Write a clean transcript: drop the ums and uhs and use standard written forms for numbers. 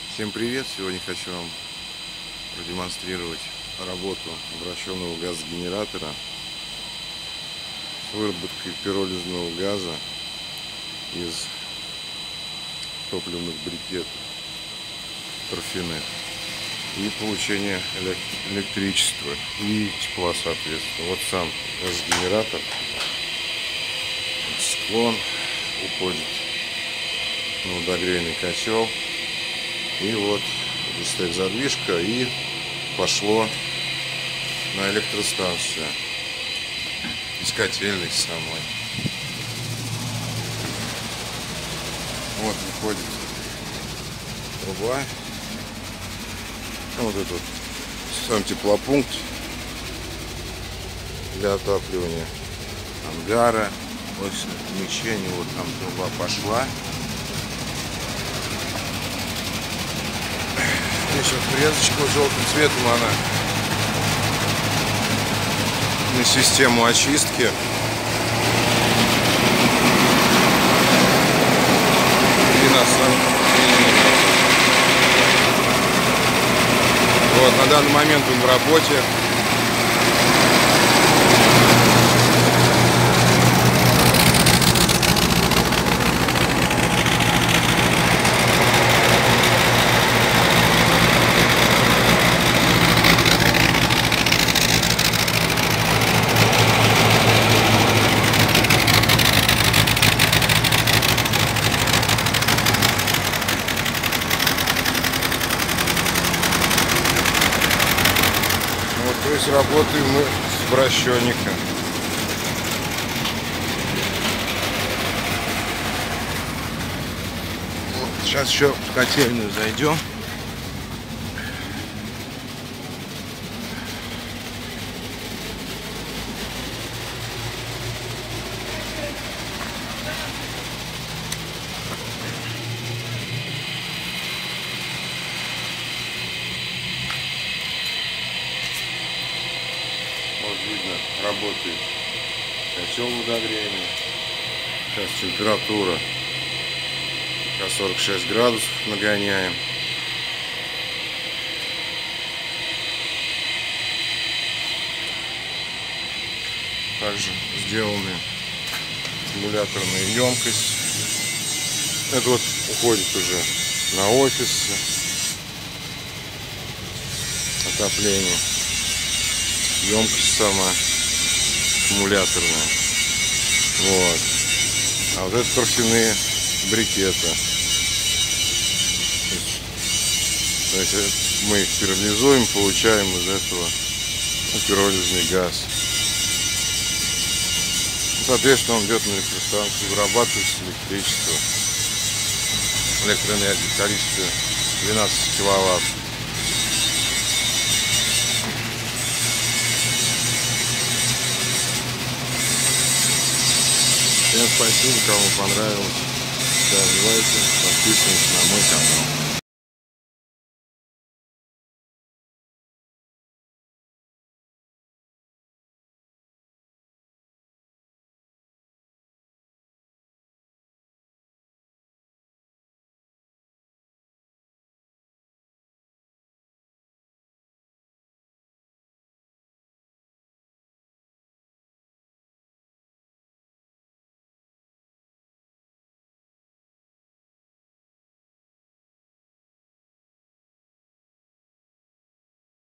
Всем привет! Сегодня хочу вам продемонстрировать работу обращенного газогенератора с выработкой пиролизного газа из топливных брикетов торфяных и получение электричества и тепла, соответственно. Вот сам газогенератор, склон уходит на водогрейный котел. И вот здесь стоит задвижка, и пошло на электростанцию из котельной самой. Вот выходит труба. Вот этот сам теплопункт для отапливания ангара. После помещения вот там труба пошла. Здесь вот фрезочка желтым цветом, она на систему очистки. И на сам. Вот, на данный момент он в работе. То есть работаем мы с бращёнником. Вот, сейчас еще в котельную зайдем. Вот видно, работает котел водогрейный. Сейчас температура 46 градусов нагоняем. Также сделаны аккумуляторная емкость. Это вот уходит уже на офисы, отопление. Емкость сама аккумуляторная. Вот. А вот это торфяные брикеты. То есть мы их пиролизуем, получаем из этого пиролизный газ. Соответственно, он идет на электростанцию, вырабатывается электричество, электроэнергия в количестве 12 киловатт. Всем спасибо, кому понравилось. Ставьте лайки, подписывайтесь на мой канал.